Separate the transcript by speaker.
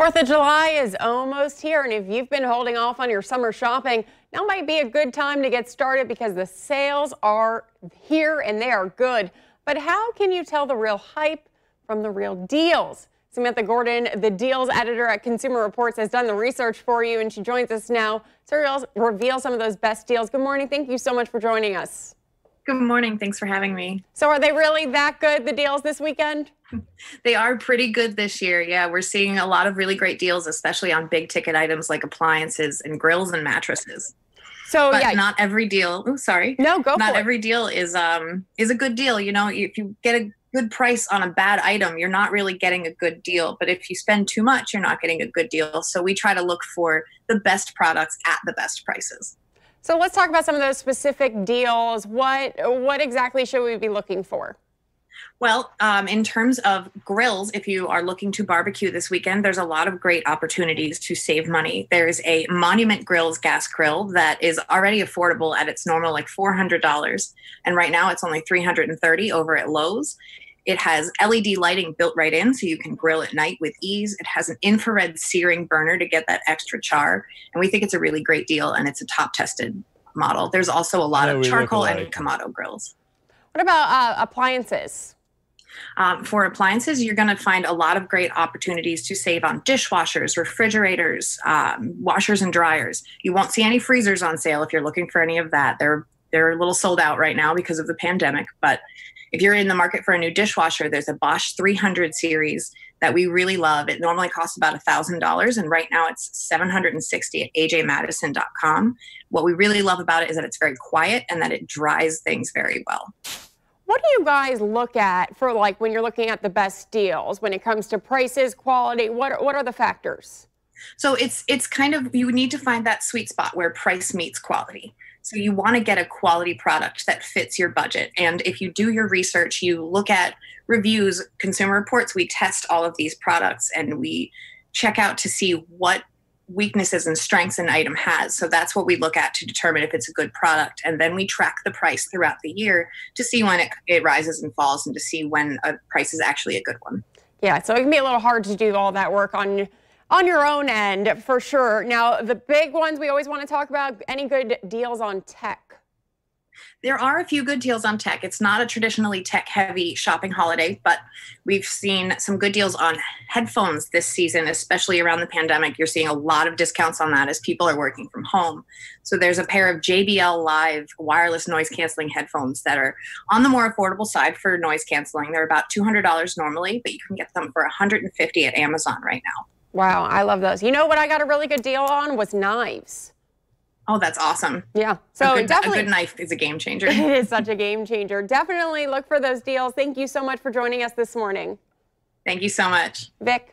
Speaker 1: 4th of July is almost here, and if you've been holding off on your summer shopping, now might be a good time to get started because the sales are here and they are good. But how can you tell the real hype from the real deals? Samantha Gordon, the deals editor at Consumer Reports, has done the research for you, and she joins us now to reveal some of those best deals. Good morning. Thank you so much for joining us.
Speaker 2: Good morning. Thanks for having me.
Speaker 1: So are they really that good, the deals this weekend?
Speaker 2: They are pretty good this year. Yeah, we're seeing a lot of really great deals, especially on big ticket items like appliances and grills and mattresses.
Speaker 1: So
Speaker 2: but
Speaker 1: yeah,
Speaker 2: not every deal. Oh, sorry.
Speaker 1: No, go for it.
Speaker 2: Not every deal is a good deal. You know, if you get a good price on a bad item, you're not really getting a good deal. But if you spend too much, you're not getting a good deal. So we try to look for the best products at the best prices.
Speaker 1: So let's talk about some of those specific deals. What exactly should we be looking for?
Speaker 2: Well, in terms of grills, if you are looking to barbecue this weekend, there's a lot of great opportunities to save money. There's a Monument Grills gas grill that is already affordable at its normal like $400. And right now it's only $330 over at Lowe's. It has LED lighting built right in so you can grill at night with ease. It has an infrared searing burner to get that extra char. And we think it's a really great deal, and it's a top tested model. There's also a lot of charcoal and Kamado grills.
Speaker 1: What about appliances?
Speaker 2: For appliances, you're going to find a lot of great opportunities to save on dishwashers, refrigerators, washers and dryers. You won't see any freezers on sale if you're looking for any of that. They're a little sold out right now because of the pandemic. But if you're in the market for a new dishwasher, there's a Bosch 300 series that we really love. It normally costs about $1,000, and right now it's $760 at ajmadison.com. What we really love about it is that it's very quiet and that it dries things very well.
Speaker 1: What do you guys look at for like when you're looking at the best deals when it comes to prices, quality? What are the factors?
Speaker 2: So it's kind of, you need to find that sweet spot where price meets quality. So you want to get a quality product that fits your budget. And if you do your research, you look at reviews, Consumer Reports, we test all of these products and we check out to see what weaknesses and strengths an item has. So that's what we look at to determine if it's a good product. And then we track the price throughout the year to see when it rises and falls and to see when a price is actually a good one.
Speaker 1: Yeah, so it can be a little hard to do all that work on your own end, for sure. Now, the big ones we always want to talk about, any good deals on tech?
Speaker 2: There are a few good deals on tech. It's not a traditionally tech-heavy shopping holiday, but we've seen some good deals on headphones this season, especially around the pandemic. You're seeing a lot of discounts on that as people are working from home. So there's a pair of JBL Live wireless noise-canceling headphones that are on the more affordable side for noise canceling. They're about $200 normally, but you can get them for $150 at Amazon right now.
Speaker 1: Wow, I love those. You know what I got a really good deal on was knives.
Speaker 2: Oh, that's awesome.
Speaker 1: Yeah. So
Speaker 2: a good knife is a game changer.
Speaker 1: It is such a game changer. Definitely look for those deals. Thank you so much for joining us this morning.
Speaker 2: Thank you so much.
Speaker 1: Vic.